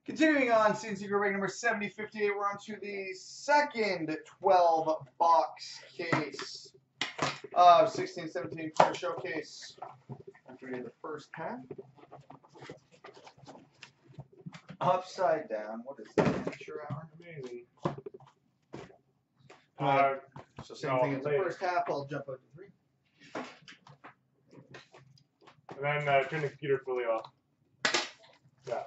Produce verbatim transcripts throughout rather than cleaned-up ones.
Continuing on, C N C Group break number seventy fifty-eight, we're on to the second twelve box case of sixteen seventeen for the showcase. After we did the first half. Upside down, what is that? Amateur hour? Maybe. Uh, Uh, so same no, thing as the later. first half, I'll jump out to three. and then uh, turn the computer fully off. Yeah.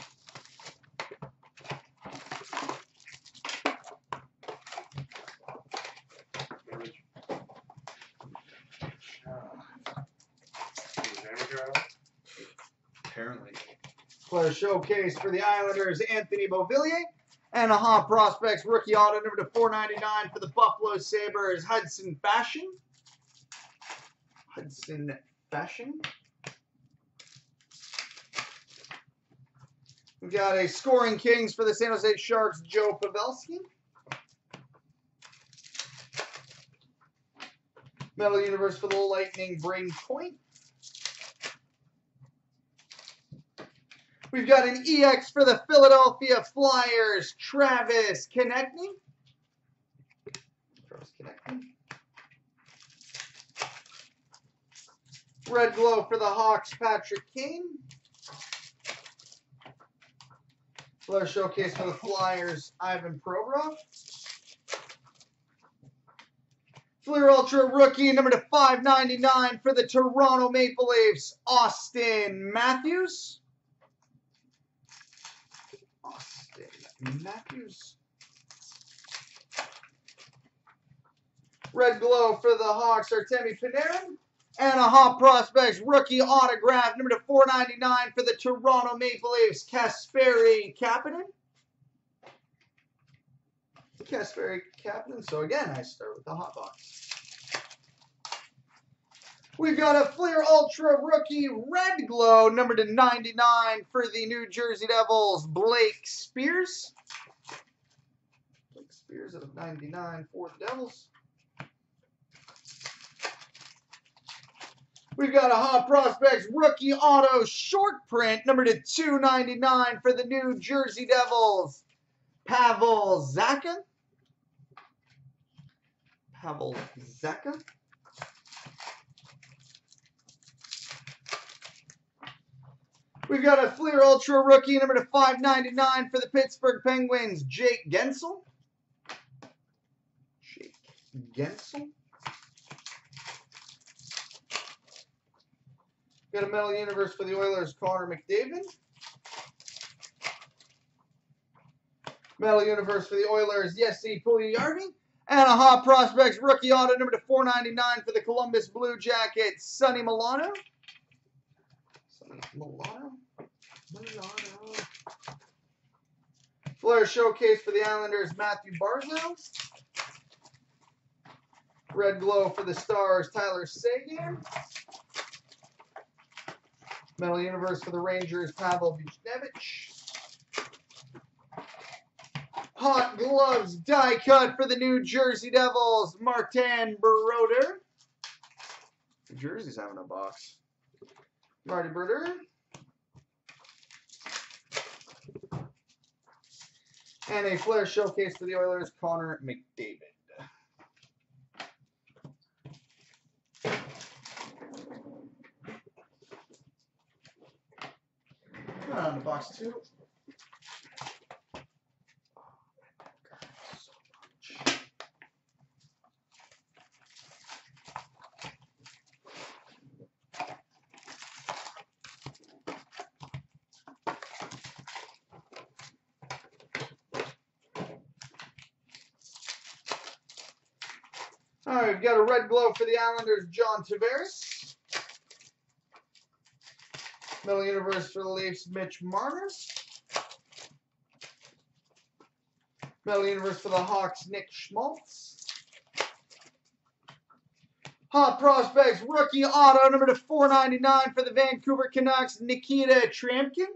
Garbage. Is amateur hour? Apparently. Player showcase for the Islanders, Anthony Beauvillier. Anaheim Prospects rookie auto number to four ninety-nine for the Buffalo Sabres, Hudson Fashion. Hudson Fashion. We've got a Scoring Kings for the San Jose Sharks, Joe Pavelski. Metal Universe for the Lightning, Braden Point. We've got an E X for the Philadelphia Flyers, Travis Konecny. Travis Konecny. Red Glow for the Hawks, Patrick Kane. Flare Showcase for the Flyers, Ivan Provorov. Fleer Ultra rookie number to five ninety-nine for the Toronto Maple Leafs, Austin Matthews. Matthews. Red Glow for the Hawks, Artemi Panarin. Anaheim Prospects rookie autograph number to four ninety-nine for the Toronto Maple Leafs, Kasperi Kapanen. Kasperi Kapanen. So again, I start with the hot box. We've got a Fleer Ultra rookie Red Glow number to ninety-nine for the New Jersey Devils, Blake Spears. Blake Spears out of ninety-nine for the Devils. We've got a Hot Prospects rookie auto short print number to two ninety-nine for the New Jersey Devils, Pavel Zacha. Pavel Zacha. We've got a Fleer Ultra rookie number to five ninety-nine for the Pittsburgh Penguins, Jake Gensel. Jake Gensel. Got a Metal Universe for the Oilers, Connor McDavid. Metal Universe for the Oilers, Jesse Puljujarvi. And a Hot Prospects rookie auto number to four ninety-nine for the Columbus Blue Jackets, Sonny Milano. Sonny Milano. Milano. Flair Showcase for the Islanders, Matthew Barzal. Red Glow for the Stars, Tyler Seguin. Metal Universe for the Rangers, Pavel Buchnevich. Hot Gloves die cut for the New Jersey Devils, Martin Brodeur. New Jersey's having a box. Marty Brodeur. And a Flair Showcase for the Oilers, Connor McDavid. On to box two. All right, we've got a Red Glow for the Islanders, John Tavares. Metal Universe for the Leafs, Mitch Marner. Metal Universe for the Hawks, Nick Schmaltz. Hot Prospects rookie auto number to four ninety-nine for the Vancouver Canucks, Nikita Triamkin.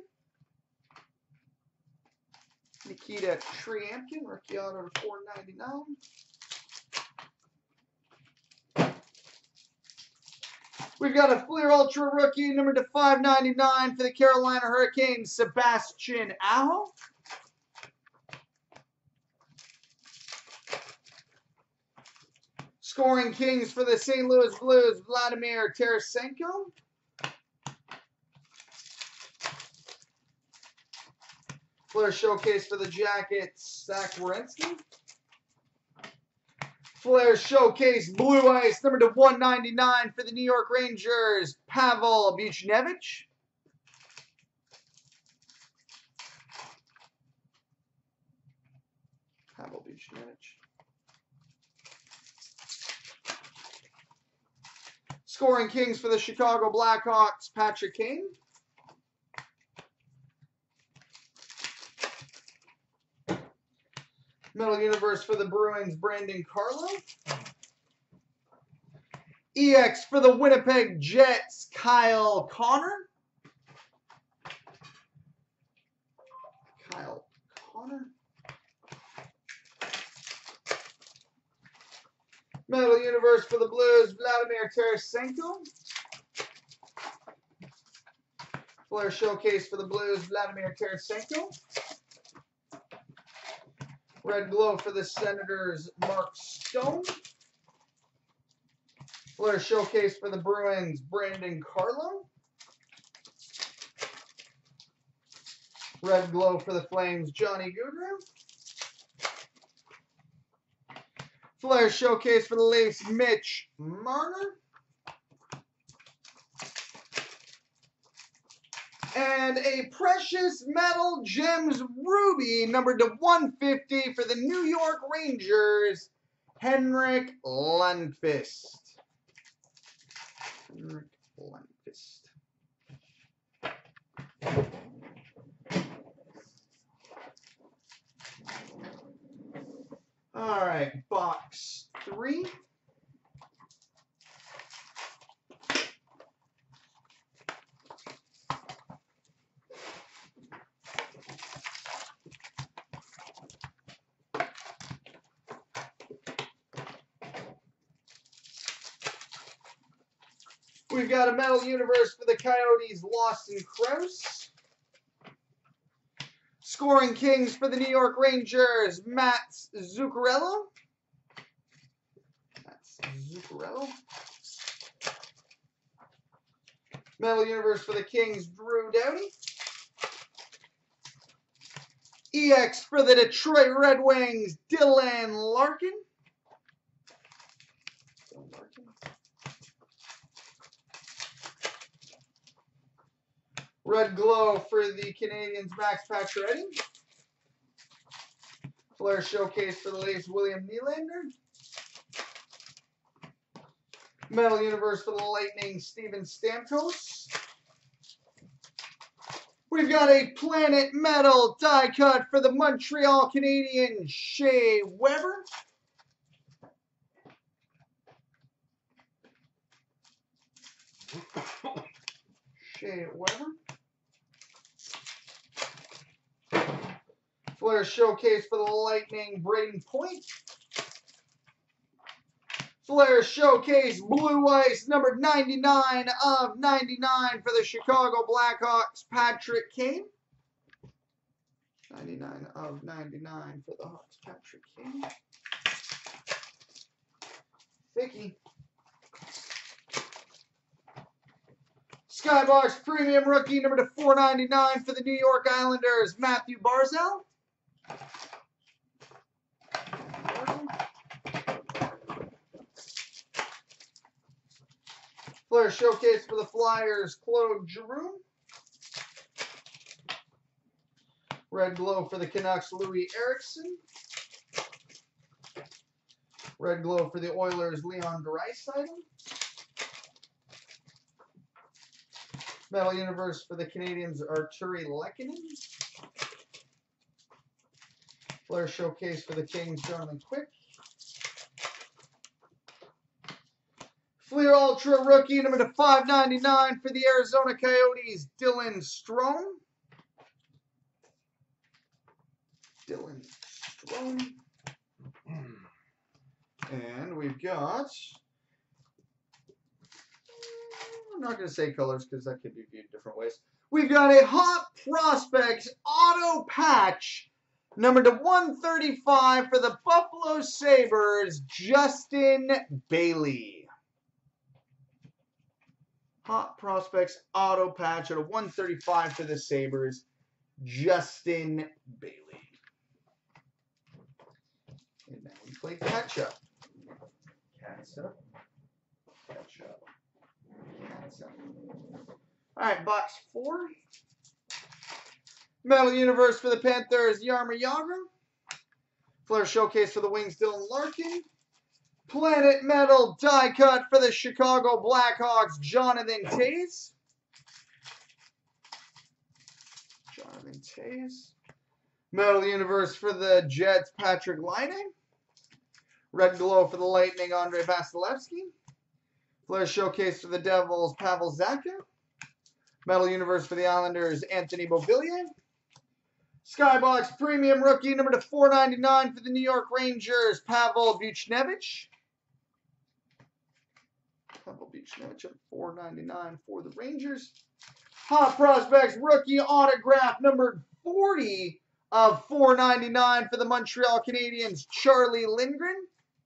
Nikita Triamkin, rookie auto to four ninety-nine. We've got a Fleer Ultra rookie, number to five ninety-nine for the Carolina Hurricanes, Sebastian Aho. Scoring Kings for the Saint Louis Blues, Vladimir Tarasenko. Flair Showcase for the Jackets, Zach Werenski. Flair Showcase Blue Ice, number to one ninety-nine for the New York Rangers, Pavel Buchnevich. Pavel Buchnevich. Scoring Kings for the Chicago Blackhawks, Patrick Kane. Metal Universe for the Bruins, Brandon Carlo. E X for the Winnipeg Jets, Kyle Connor. Kyle Connor. Metal Universe for the Blues, Vladimir Tarasenko. Flair Showcase for the Blues, Vladimir Tarasenko. Red Glow for the Senators, Mark Stone. Flair Showcase for the Bruins, Brandon Carlo. Red Glow for the Flames, Johnny Gaudreau. Flair Showcase for the Leafs, Mitch Marner. And a Precious Metal Gems Ruby, numbered to one fifty for the New York Rangers, Henrik Lundqvist. Henrik Lundqvist. All right, box three. We've got a Metal Universe for the Coyotes, Lawson Crouse. Scoring Kings for the New York Rangers, Matt Zuccarello. Matt Zuccarello. Metal Universe for the Kings, Drew Doughty. E X for the Detroit Red Wings, Dylan Larkin. Dylan Larkin. Red Glow for the Canadians, Max Pacioretty. Flair Showcase for the Leafs, William Nylander. Metal Universe for the Lightning, Steven Stamkos. We've got a Planet Metal die cut for the Montreal Canadiens, Shea Weber. Shea Weber. Flair Showcase for the Lightning, Braden Point. Flair Showcase Blue Ice, number ninety-nine of ninety-nine for the Chicago Blackhawks, Patrick Kane. ninety-nine of ninety-nine for the Hawks, Patrick Kane. Thicky. Skybox Premium Rookie, number to four ninety-nine for the New York Islanders, Matthew Barzal. Flair Showcase for the Flyers, Claude Giroux. Red Glow for the Canucks, Louis Eriksson. Red Glow for the Oilers, Leon Draisaitl. Metal Universe for the Canadians, Arturi Lehkonen. Flair Showcase for the Kings, Jonathan Quick. Fleer Ultra Rookie, number to five ninety-nine for the Arizona Coyotes, Dylan Strome. Dylan Strome. And we've got I'm not going to say colors because that could be viewed different ways. We've got a Hot Prospects auto patch, numbered to one thirty-five for the Buffalo Sabres, Justin Bailey. Hot Prospects auto patch at a one thirty-five for the Sabres, Justin Bailey. And now we play catch up. Catch up. Catch up. Catch up. All right, box four. Metal Universe for the Panthers, Jaromir Jagr. Flair Showcase for the Wings, Dylan Larkin. Planet Metal die cut for the Chicago Blackhawks, Jonathan Toews. Jonathan Toews. Metal Universe for the Jets, Patrick Laine. Red Glow for the Lightning, Andrei Vasilevsky. Flair Showcase for the Devils, Pavel Zacha. Metal Universe for the Islanders, Anthony Beauvillier. Skybox Premium Rookie number to four ninety-nine for the New York Rangers, Pavel Buchnevich. Pavel Buchnevich at four ninety-nine for the Rangers. Hot Prospects Rookie Autograph number forty of four ninety-nine for the Montreal Canadiens, Charlie Lindgren.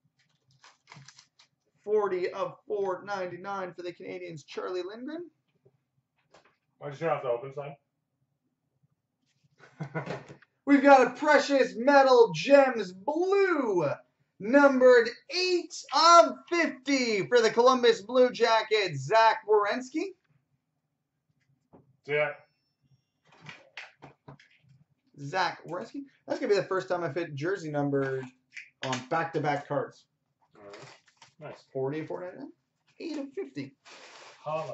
forty of four ninety-nine for the Canadiens, Charlie Lindgren. Why'd you turn off the open sign? We've got a Precious Metal Gems Blue, numbered eight of fifty for the Columbus Blue Jackets, Zach Werenski. Yeah. Zach Werenski. That's going to be the first time I've hit jersey numbered on back-to-back cards. All right. Nice. forty of four ninety-nine. eight of fifty. Holla.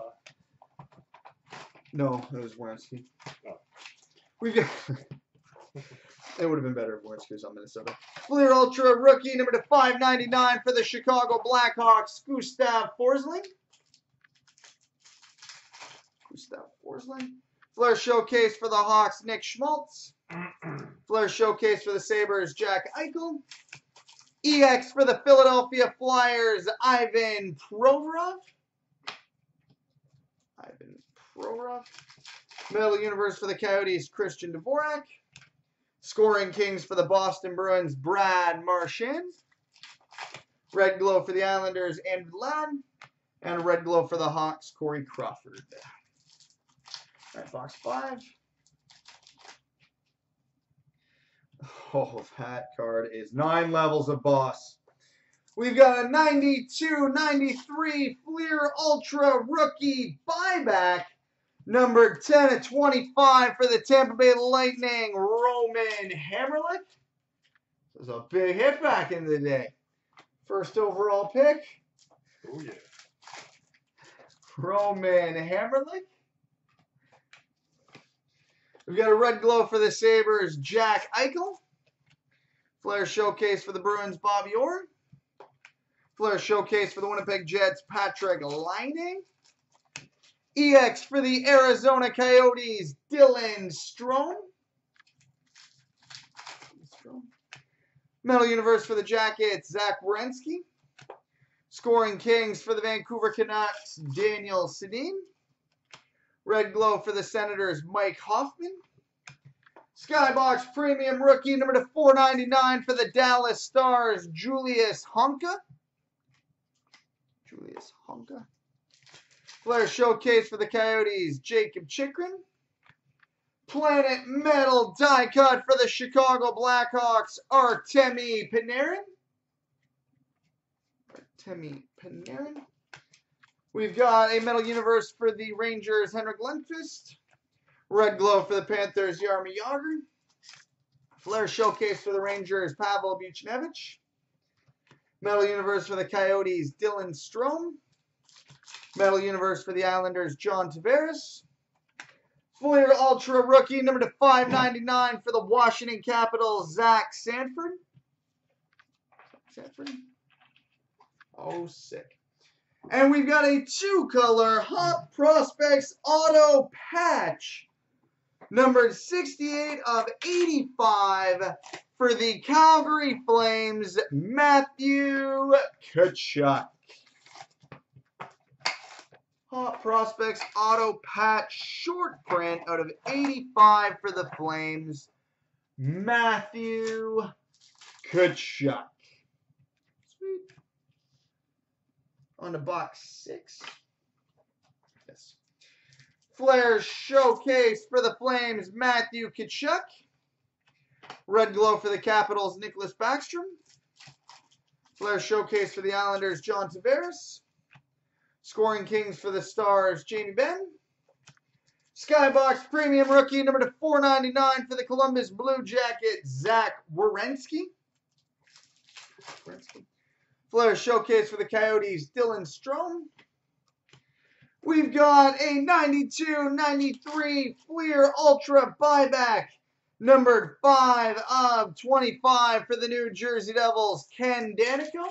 No, it was Werenski. Oh. We've got... It would have been better if Werenski was on Minnesota. Fleer Ultra Rookie number to five ninety-nine for the Chicago Blackhawks, Gustav Forsling. Gustav Forsling. Flair Showcase for the Hawks, Nick Schmaltz. Flair Showcase for the Sabres, Jack Eichel. E X for the Philadelphia Flyers, Ivan Provorov. Ivan Provorov. Metal Universe for the Coyotes, Christian Dvorak. Scoring Kings for the Boston Bruins, Brad Marchand. Red Glow for the Islanders, Andrew Ladd. And Red Glow for the Hawks, Corey Crawford. All right, box five. Oh, that card is nine levels of boss. We've got a ninety-two ninety-three Fleer Ultra Rookie Buyback, number ten of twenty-five for the Tampa Bay Lightning, Roman Hamrlik. This was a big hit back in the day. First overall pick. Oh, yeah. Roman Hamrlik. We've got a Red Glow for the Sabres, Jack Eichel. Flair Showcase for the Bruins, Bobby Orr. Flair Showcase for the Winnipeg Jets, Patrick Laine. E X for the Arizona Coyotes, Dylan Strome. Metal Universe for the Jackets, Zach Werenski. Scoring Kings for the Vancouver Canucks, Daniel Sedin. Red Glow for the Senators, Mike Hoffman. Skybox Premium Rookie number to four ninety-nine for the Dallas Stars, Julius Honka. Julius Honka. Flair Showcase for the Coyotes, Jacob Chikrin. Planet Metal die cut for the Chicago Blackhawks, Artemi Panarin. Artemi Panarin. We've got a Metal Universe for the Rangers, Henrik Lundqvist. Red Glow for the Panthers, Jaromir Jagr. Flair Showcase for the Rangers, Pavel Buchnevich. Metal Universe for the Coyotes, Dylan Strome. Metal Universe for the Islanders, John Tavares. Fleer Ultra Rookie number to five ninety-nine for the Washington Capitals, Zach Sanford. Sanford. Oh, sick. And we've got a two-color Hot Prospects Auto Patch, numbered sixty-eight of eighty-five for the Calgary Flames, Matthew Tkachuk. Hot Prospects Auto Patch Short Print out of eighty-five for the Flames, Matthew Tkachuk. Sweet. On to box six. Yes. Flair Showcase for the Flames, Matthew Tkachuk. Red Glow for the Capitals, Nicholas Backstrom. Flair Showcase for the Islanders, John Tavares. Scoring Kings for the Stars, Jamie Benn. Skybox Premium Rookie number to four ninety-nine for the Columbus Blue Jackets, Zach Werenski. Flair Showcase for the Coyotes, Dylan Strome. We've got a ninety-two ninety-three Fleer Ultra Buyback, numbered five of twenty-five for the New Jersey Devils, Ken Daneyko.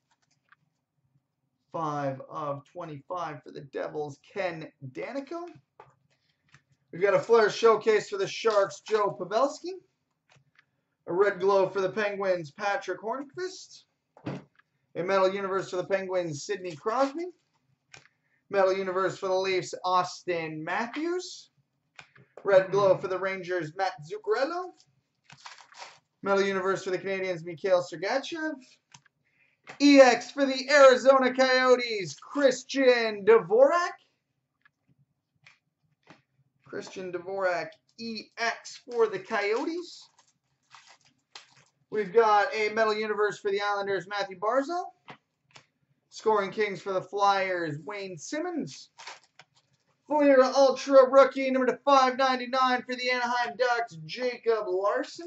five of twenty-five for the Devils, Ken Daneyko. We've got a Flair Showcase for the Sharks, Joe Pavelski. A Red Glow for the Penguins, Patrick Hornqvist. A Metal Universe for the Penguins, Sidney Crosby. Metal Universe for the Leafs, Austin Matthews. Red Glow for the Rangers, Matt Zuccarello. Metal Universe for the Canadiens, Mikhail Sergachev. E X for the Arizona Coyotes, Christian Dvorak. Christian Dvorak, E X for the Coyotes. We've got a Metal Universe for the Islanders, Matthew Barzal. Scoring Kings for the Flyers, Wayne Simmons. Fleer Ultra Rookie, number to five ninety-nine for the Anaheim Ducks, Jacob Larson.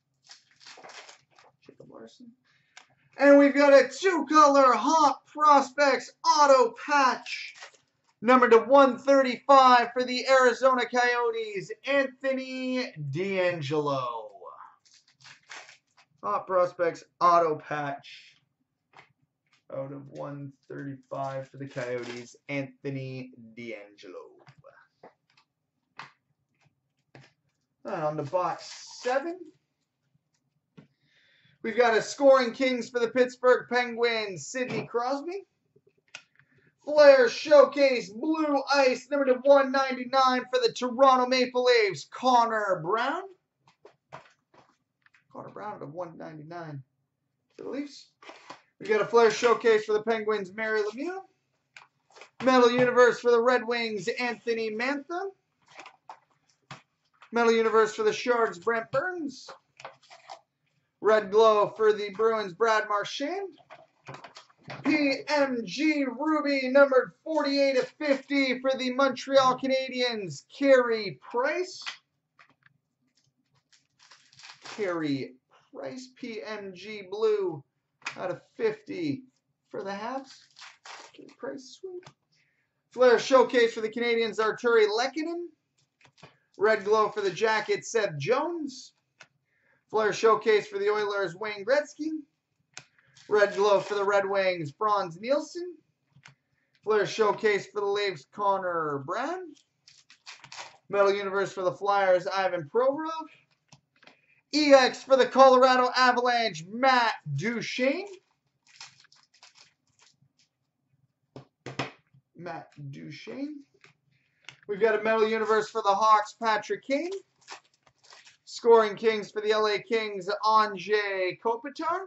Jacob Larson. And we've got a two-color Hot Prospects Auto Patch, number to one thirty-five for the Arizona Coyotes, Anthony DeAngelo. Hot Prospects Auto Patch out of one thirty-five for the Coyotes, Anthony DeAngelo. And on to box seven. We've got a Scoring Kings for the Pittsburgh Penguins, Sidney Crosby. Flair Showcase Blue Ice, number to one ninety-nine for the Toronto Maple Leafs, Connor Brown. Connor Brown out of one ninety-nine for the Leafs. We've got a Flair Showcase for the Penguins, Mary Lemieux. Metal Universe for the Red Wings, Anthony Mantha. Metal Universe for the Sharks, Brent Burns. Red Glow for the Bruins, Brad Marchand. P M G Ruby, numbered forty-eight of fifty for the Montreal Canadiens, Carey Price. Carey Price, P M G Blue out of fifty for the Habs. Carey Price, sweet. Flair Showcase for the Canadiens, Arturi Lehkonen. Red Glow for the Jackets, Seth Jones. Flair Showcase for the Oilers, Wayne Gretzky. Red Glow for the Red Wings, Franz Nielsen. Flair Showcase for the Leafs, Connor Brown. Metal Universe for the Flyers, Ivan Provorov. E X for the Colorado Avalanche, Matt Duchene. Matt Duchene. We've got a Metal Universe for the Hawks, Patrick Kane. Scoring Kings for the L A Kings, Anze Kopitar.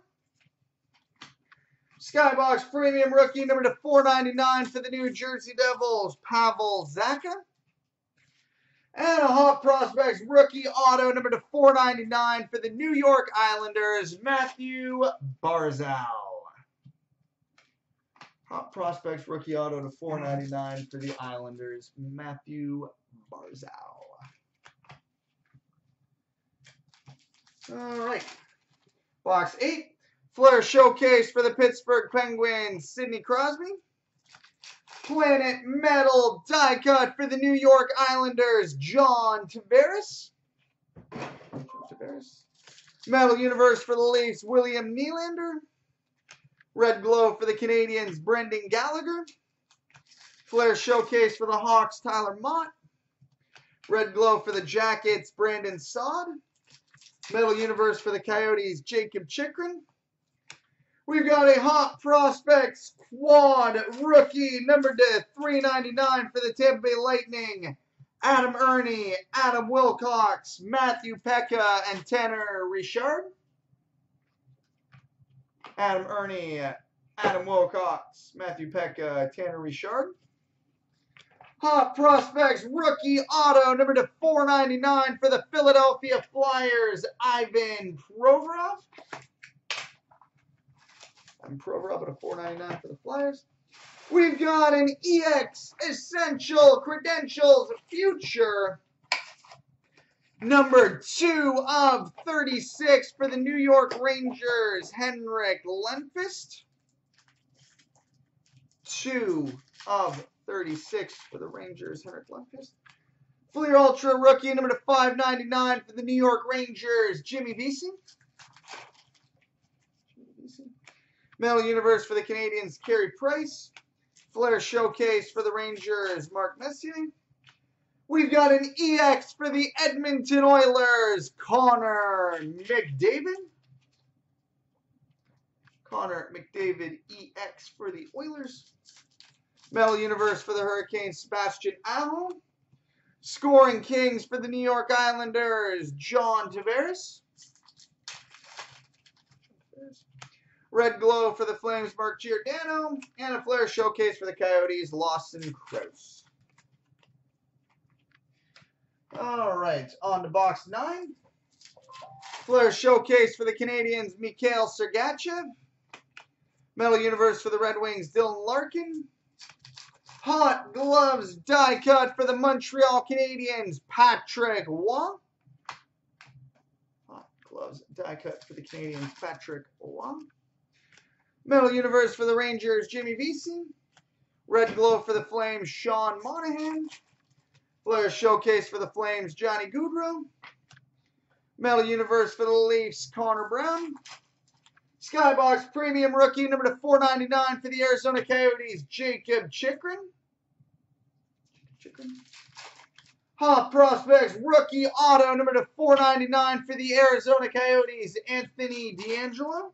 Skybox Premium Rookie, number to four ninety-nine for the New Jersey Devils, Pavel Zacha. And a Hot Prospects Rookie Auto, number to four ninety-nine for the New York Islanders, Matthew Barzal. Hot Prospects Rookie Auto to four ninety-nine for the Islanders, Matthew Barzal. All right. Box eight. Flair Showcase for the Pittsburgh Penguins, Sidney Crosby. Planet Metal Die Cut for the New York Islanders, John Tavares. Tavares. Metal Universe for the Leafs, William Nylander. Red Glow for the Canadiens, Brendan Gallagher. Flair Showcase for the Hawks, Tyler Mott. Red Glow for the Jackets, Brandon Saad. Metal Universe for the Coyotes, Jacob Chikrin. We've got a Hot Prospects Quad Rookie, number to three ninety-nine for the Tampa Bay Lightning. Adam Ernie, Adam Wilcox, Matthew Pekka, and Tanner Richard. Adam Ernie, Adam Wilcox, Matthew Pekka, Tanner Richard. Hot Prospects Rookie Auto, number to four ninety-nine for the Philadelphia Flyers, Ivan Provorov. Ivan Provorov at a four ninety-nine for the Flyers. We've got an E X Essential Credentials Future, number two of thirty-six for the New York Rangers, Henrik Lundqvist. two of thirty-six for the Rangers, Henrik Lundqvist. Fleer Ultra Rookie, number to five ninety-nine for the New York Rangers, Jimmy Vesey. Metal Universe for the Canadians, Carey Price. Flair Showcase for the Rangers, Mark Messier. We've got an E X for the Edmonton Oilers, Connor McDavid. Connor McDavid E X for the Oilers. Metal Universe for the Hurricanes, Sebastian Aho. Scoring Kings for the New York Islanders, John Tavares. Red Glow for the Flames, Mark Giordano. And a Flair Showcase for the Coyotes, Lawson Crouse. All right, on to box nine. Flair Showcase for the Canadians, Mikhail Sergachev. Metal Universe for the Red Wings, Dylan Larkin. Hot Gloves die cut for the Montreal Canadiens, Patrick Waugh. Hot Gloves die cut for the Canadiens, Patrick Waugh. Metal Universe for the Rangers, Jimmy Vesey. Red Glow for the Flames, Sean Monahan. Flair Showcase for the Flames, Johnny Gaudreau. Metal Universe for the Leafs, Connor Brown. Skybox Premium Rookie, number to four ninety-nine for the Arizona Coyotes, Jacob Chikrin. Chikrin. Hot Prospects Rookie Auto, number to four ninety-nine for the Arizona Coyotes, Anthony DeAngelo.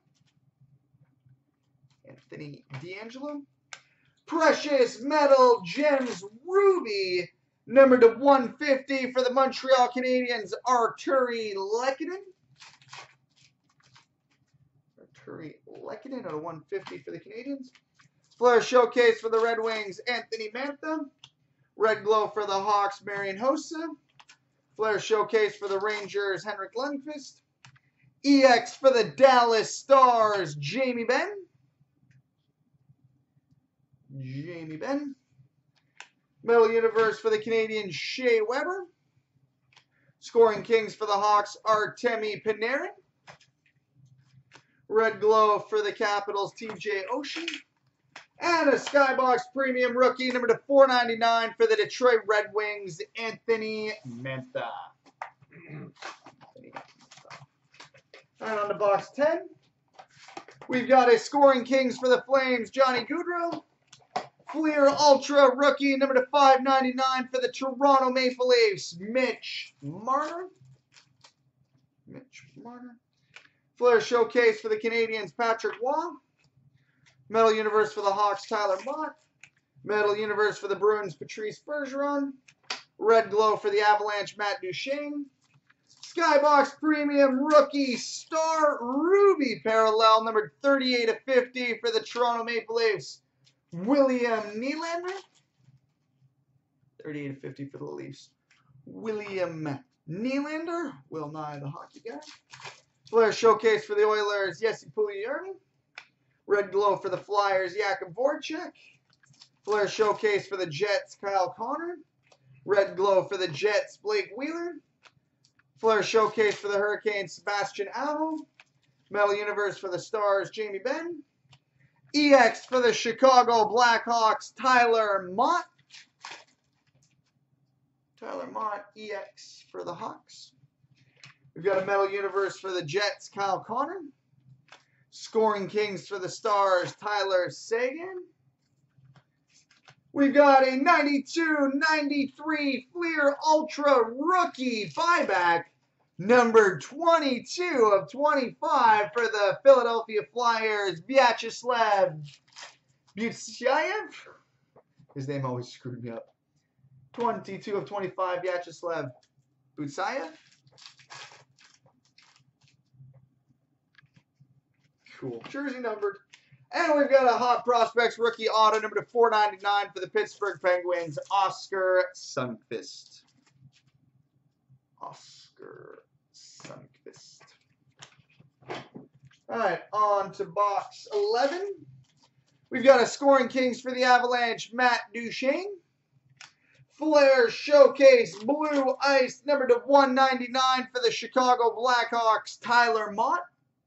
Anthony DeAngelo. Precious Metal Gems Ruby, number to one fifty for the Montreal Canadiens, Arturi Lehkonen. Arturi Lehkonen at a one fifty for the Canadiens. Flair Showcase for the Red Wings, Anthony Mantha. Red Glow for the Hawks, Marian Hossa. Flair Showcase for the Rangers, Henrik Lundqvist. E X for the Dallas Stars, Jamie Benn. Jamie Benn. Metal Universe for the Canadians, Shea Weber. Scoring Kings for the Hawks, Artemi Panarin. Red Glow for the Capitals, T J Oshie. And a Skybox Premium Rookie, number to four ninety-nine for the Detroit Red Wings, Anthony Mantha. And on to box ten, we've got a Scoring Kings for the Flames, Johnny Gaudreau. Fleer Ultra Rookie, number to five ninety-nine for the Toronto Maple Leafs, Mitch Marner. Mitch Marner. Flair Showcase for the Canadians, Patrick Waugh. Metal Universe for the Hawks, Tyler Mott. Metal Universe for the Bruins, Patrice Bergeron. Red Glow for the Avalanche, Matt Duchene. Skybox Premium Rookie Star Ruby Parallel, number thirty-eight of fifty for the Toronto Maple Leafs, William Nylander. thirty-eight of fifty for the Leafs, William Nylander. Will Nye, the hockey guy. Flair Showcase for the Oilers, Jesse Puljujarvi. Red Glow for the Flyers, Jakub Voracek. Flair Showcase for the Jets, Kyle Connor. Red Glow for the Jets, Blake Wheeler. Flair Showcase for the Hurricanes, Sebastian Aho. Metal Universe for the Stars, Jamie Benn. E X for the Chicago Blackhawks, Tyler Mott. Tyler Mott, E X for the Hawks. We've got a Metal Universe for the Jets, Kyle Connor. Scoring Kings for the Stars, Tyler Seguin. We've got a ninety-two ninety-three Fleer Ultra Rookie buyback Number twenty-two of twenty-five for the Philadelphia Flyers, Vyacheslav Butsyaev. His name always screwed me up. twenty-two of twenty-five, Vyacheslav Butsyaev. Cool. Jersey numbered. And we've got a Hot Prospects rookie auto number to four ninety-nine for the Pittsburgh Penguins, Oscar Sundqvist. Oscar Sundqvist. All right, on to box eleven. We've got a Scoring Kings for the Avalanche, Matt Duchene. Flair Showcase Blue Ice number to one ninety-nine for the Chicago Blackhawks, Tyler Mott.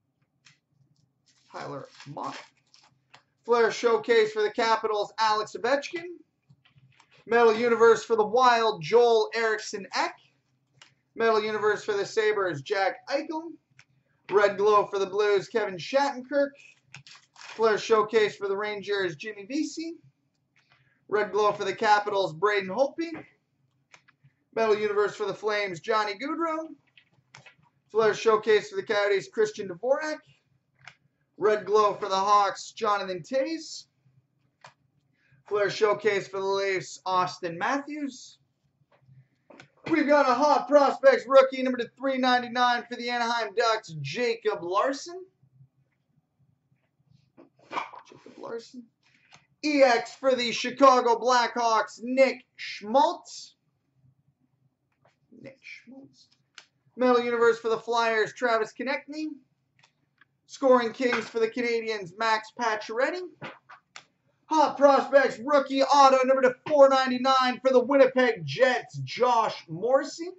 Tyler Mott. Flair Showcase for the Capitals, Alex Ovechkin. Metal Universe for the Wild, Joel Eriksson Ek. Metal Universe for the Sabres, Jack Eichel. Red Glow for the Blues, Kevin Shattenkirk. Flair Showcase for the Rangers, Jimmy Vesey. Red Glow for the Capitals, Braden Holtby. Metal Universe for the Flames, Johnny Gaudreau. Flair Showcase for the Coyotes, Christian Dvorak. Red Glow for the Hawks, Jonathan Toews. Flair Showcase for the Leafs, Austin Matthews. We've got a Hot Prospects rookie number to three ninety-nine for the Anaheim Ducks, Jacob Larson. Jacob Larson. E X for the Chicago Blackhawks, Nick Schmaltz. Nick Schmaltz. Metal Universe for the Flyers, Travis Konechny. Scoring Kings for the Canadians, Max Pacioretty. Hot Prospects rookie auto number to four ninety-nine for the Winnipeg Jets, Josh Morrissey.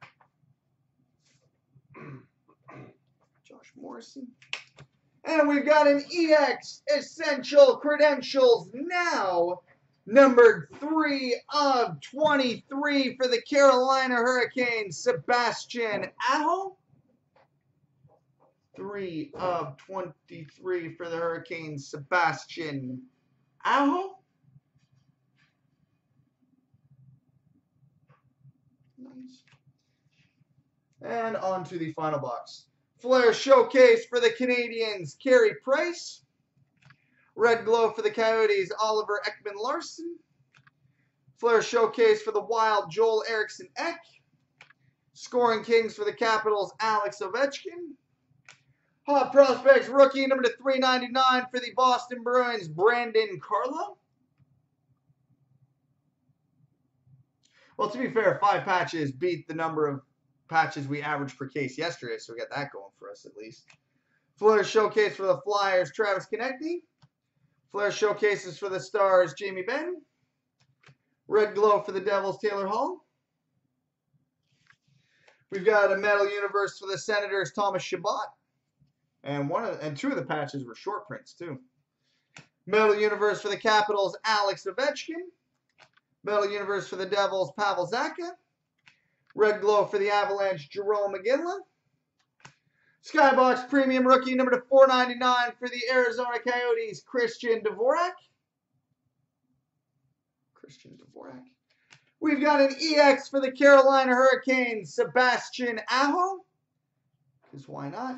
Josh Morrissey. And we've got an E X Essential Credentials now, number three of twenty-three for the Carolina Hurricanes, Sebastian Aho. three of twenty-three for the Hurricanes, Sebastian Aho. Nice. And on to the final box. Flair Showcase for the Canadians, Carey Price. Red Glow for the Coyotes, Oliver Ekman-Larsson. Flair Showcase for the Wild, Joel Eriksson Ek. Scoring Kings for the Capitals, Alex Ovechkin. Hot Prospects rookie number to three ninety-nine for the Boston Bruins, Brandon Carlo. Well, to be fair, five patches beat the number of patches we averaged per case yesterday, so we got that going for us at least. Flair Showcase for the Flyers, Travis Konechny. Flair Showcases for the Stars, Jamie Benn. Red Glow for the Devils, Taylor Hall. We've got a Metal Universe for the Senators, Thomas Chabot. And one of, and two of the patches were short prints too. Metal Universe for the Capitals, Alex Ovechkin. Metal Universe for the Devils, Pavel Zacha. Red Glow for the Avalanche, Jerome McGinley. Skybox Premium Rookie number to four ninety-nine for the Arizona Coyotes, Christian Dvorak. Christian Dvorak. We've got an E X for the Carolina Hurricanes, Sebastian Aho. Because why not?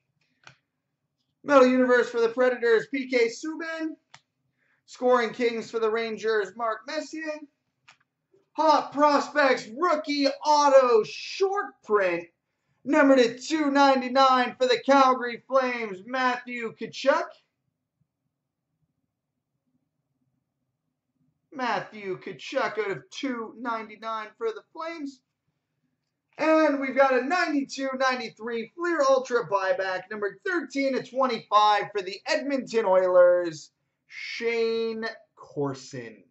Metal Universe for the Predators, P K Subban. Scoring Kings for the Rangers, Mark Messier. Hot Prospects Rookie Auto Short Print, number to two ninety-nine for the Calgary Flames, Matthew Tkachuk. Matthew Tkachuk out of two ninety-nine for the Flames. And we've got a ninety-two ninety-three Fleer Ultra buyback, number thirteen to twenty-five for the Edmonton Oilers, Shane Corson.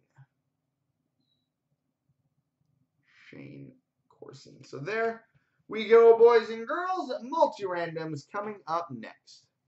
Shane Corson. So there we go, boys and girls. Multi-randoms coming up next.